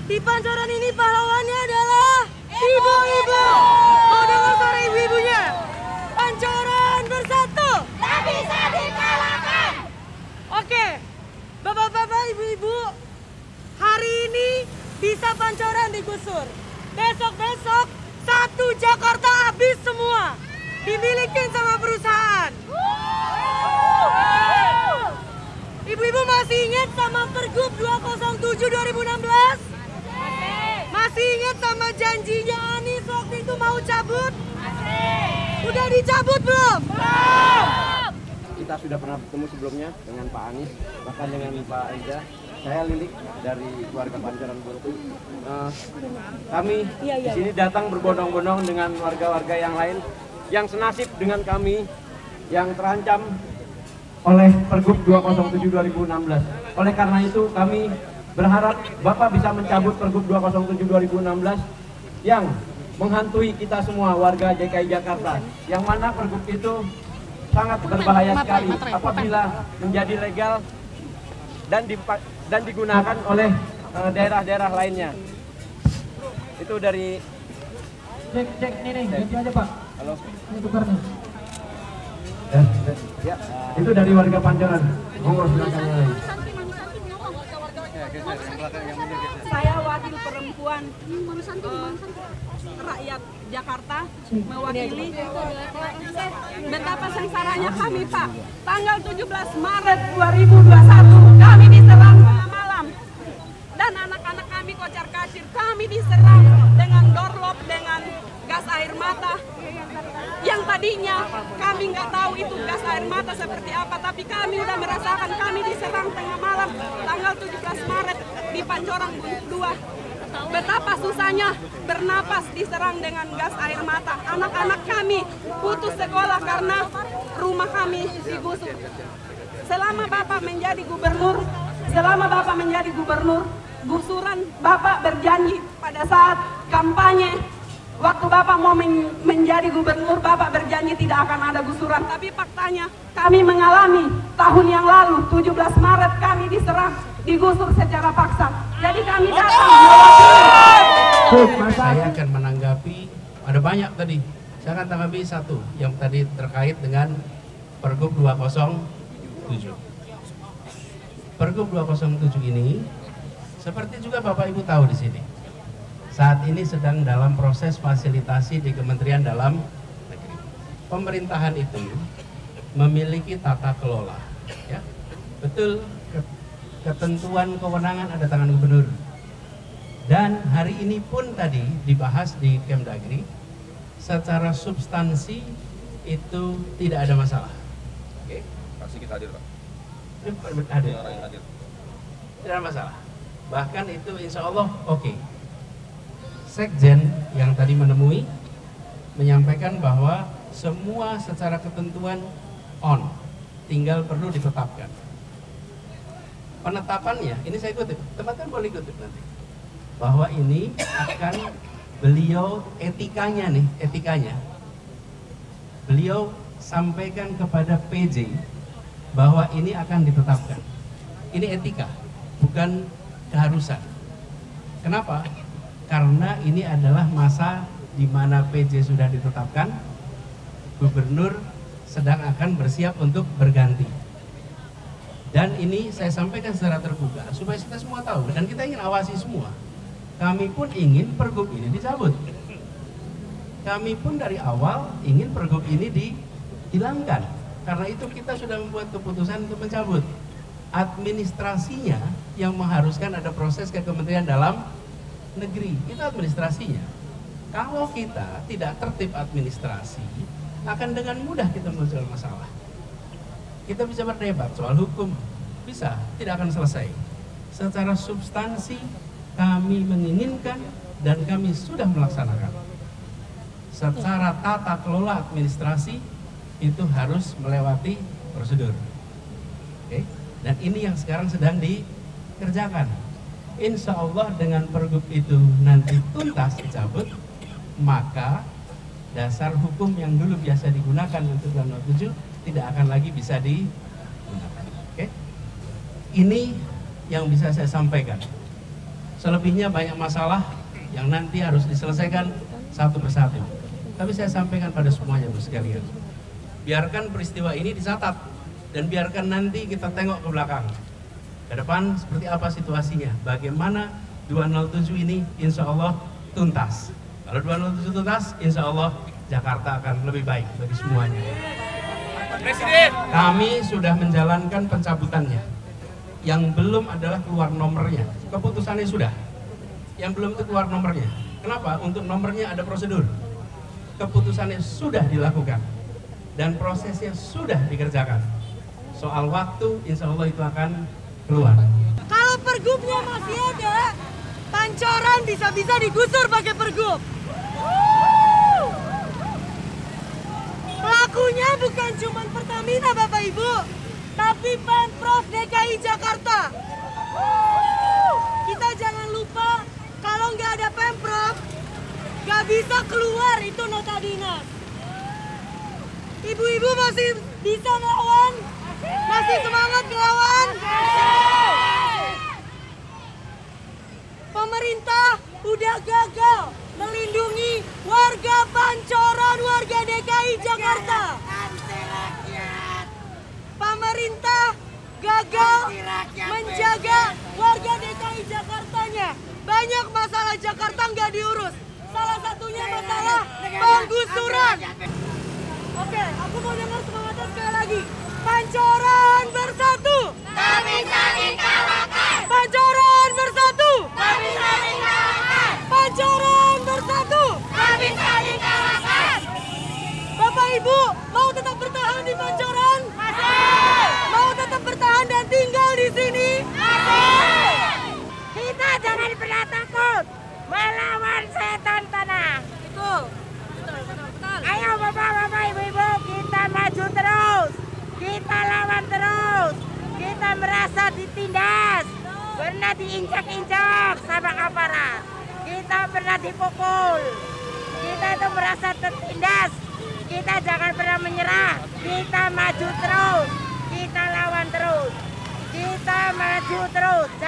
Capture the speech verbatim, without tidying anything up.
Di Pancoran ini pahlawannya adalah ibu-ibu. Mau dengar suara ibu-ibunya? Pancoran bersatu, tak bisa dikalahkan. Oke, bapak-bapak, ibu-ibu, hari ini bisa Pancoran digusur. Besok-besok satu Jakarta habis semua, dimiliki sama perusahaan. Ibu-ibu masih ingat sama Pergub dua nol tujuh dua ribu enam belas? Masih ingat sama janjinya Anies waktu itu mau cabut? Udah dicabut belum? Belum. Kita sudah pernah bertemu sebelumnya dengan Pak Anies, bahkan dengan Pak Eza. Saya Lilik dari keluarga Pancoran Buntu. Uh, kami iya, iya, di sini iya. datang berbondong-bondong dengan warga-warga yang lain yang senasib dengan kami yang terancam oleh Pergub dua nol tujuh dua ribu enam belas. Oleh karena itu kami berharap Bapak bisa mencabut Pergub dua nol tujuh dua ribu enam belas yang menghantui kita semua warga D K I Jakarta, yang mana Pergub itu sangat berbahaya sekali apabila menjadi legal dan dipa- dan digunakan oleh uh, daerah-daerah lainnya. Itu dari cek cek ini nih, ganti aja Pak. Halo. Ini tukarnya. Ya, ya. Itu dari warga Pancoran. Monggo silakan lagi. Saya wakil perempuan uh, rakyat Jakarta, mewakili betapa sengsaranya kami Pak. Tanggal tujuh belas Maret dua ribu dua puluh satu kami diserang tengah malam, dan anak-anak kami kocar kacir. Kami diserang dengan dorlop, dengan gas air mata, yang tadinya kami nggak tahu itu gas air mata seperti apa, tapi kami udah merasakan. Kami diserang tengah malam tanggal tujuh belas Maret di Pancoran dua. Betapa susahnya bernapas diserang dengan gas air mata. Anak-anak kami putus sekolah karena rumah kami digusur. Selama Bapak menjadi gubernur, selama Bapak menjadi gubernur, gusuran Bapak berjanji pada saat kampanye. Waktu Bapak mau men menjadi gubernur, Bapak berjanji tidak akan ada gusuran. Tapi faktanya kami mengalami tahun yang lalu, tujuh belas Maret kami diserang, digusur secara paksa. Jadi kami datang mewakili. Saya akan menanggapi, ada banyak tadi. Saya akan tanggapi satu, yang tadi terkait dengan Pergub dua nol tujuh. Pergub dua nol tujuh ini, seperti juga Bapak Ibu tahu di sini, saat ini sedang dalam proses fasilitasi di Kementerian Dalam Negeri. Pemerintahan itu memiliki tata kelola, ya. Betul, ketentuan kewenangan ada tangan gubernur. Dan hari ini pun tadi dibahas di Kemdagri, secara substansi itu tidak ada masalah. Oke, pasti kita hadir Pak. Hadir. Hadir. Tidak ada masalah. Bahkan itu insya Allah oke. Okay. Sekjen yang tadi menemui menyampaikan bahwa semua secara ketentuan on, tinggal perlu ditetapkan. Penetapannya, ini saya kutip, teman-teman boleh kutip nanti, bahwa ini akan beliau etikanya nih, etikanya beliau sampaikan kepada P J bahwa ini akan ditetapkan. Ini etika, bukan keharusan. Kenapa? Karena ini adalah masa di mana P J sudah ditetapkan, gubernur sedang akan bersiap untuk berganti. Dan ini saya sampaikan secara terbuka supaya kita semua tahu dan kita ingin awasi semua. Kami pun ingin Pergub ini dicabut. Kami pun dari awal ingin Pergub ini dihilangkan. Karena itu kita sudah membuat keputusan untuk mencabut. Administrasinya yang mengharuskan ada proses ke Kementerian Dalam Negeri, itu administrasinya. Kalau kita tidak tertib administrasi, akan dengan mudah kita muncul masalah. Kita bisa berdebat soal hukum, bisa, tidak akan selesai. Secara substansi kami menginginkan dan kami sudah melaksanakan. Secara tata kelola administrasi itu harus melewati prosedur. Oke? Dan ini yang sekarang sedang dikerjakan. Insya Allah dengan Pergub itu nanti tuntas dicabut, maka dasar hukum yang dulu biasa digunakan untuk dua nol tujuh tidak akan lagi bisa digunakan. Oke? Ini yang bisa saya sampaikan. Selebihnya banyak masalah yang nanti harus diselesaikan satu persatu. Tapi saya sampaikan pada semuanya Bu sekalian, biarkan peristiwa ini dicatat dan biarkan nanti kita tengok ke belakang, ke depan seperti apa situasinya, bagaimana dua nol tujuh ini insya Allah tuntas. Kalau dua nol tujuh tuntas, insya Allah Jakarta akan lebih baik bagi semuanya. Presiden, kami sudah menjalankan pencabutannya. Yang belum adalah keluar nomornya. Keputusannya sudah. Yang belum itu keluar nomornya. Kenapa? Untuk nomornya ada prosedur. Keputusannya sudah dilakukan dan prosesnya sudah dikerjakan. Soal waktu, insya Allah itu akan keluar. Kalau pergubnya masih ada, Pancoran bisa-bisa digusur pakai pergub. Pelakunya bukan cuma Pertamina Bapak Ibu, tapi Pemprov D K I Jakarta. Kita jangan lupa, kalau nggak ada Pemprov, nggak bisa keluar itu nota dinas. Ibu-ibu masih bisa ngelawan? Masih semangat ngelawan? Pemerintah udah gagal melindungi warga Pancoran, warga D K I Jakarta. Pemerintah gagal menjaga warga D K I Jakartanya. Banyak masalah Jakarta nggak diurus. Salah satunya masalah penggusuran. Oke, aku mau dengar semangatnya sekali lagi. Pancoran bersatu. Tak bisa dikalahkan. Pancoran bersatu. Tak bisa dikalahkan. Pancoran bersatu. Tak bisa dikalahkan. Bapak Ibu mau tetap bertahan di Pancoran? Masih. Mau tetap bertahan dan tinggal di sini? Masih. Kita jangan pernah takut melawan setan tanah. Betul. Betul, betul, betul. Ayo bapak-bapak, ibu-ibu, kita maju terus. Kita lawan terus. Kita merasa ditindas, pernah diinjak-injak sama aparat. Kita pernah dipukul. Kita itu merasa tertindas. Kita jangan pernah menyerah. Kita maju terus. Kita lawan terus. Kita maju terus.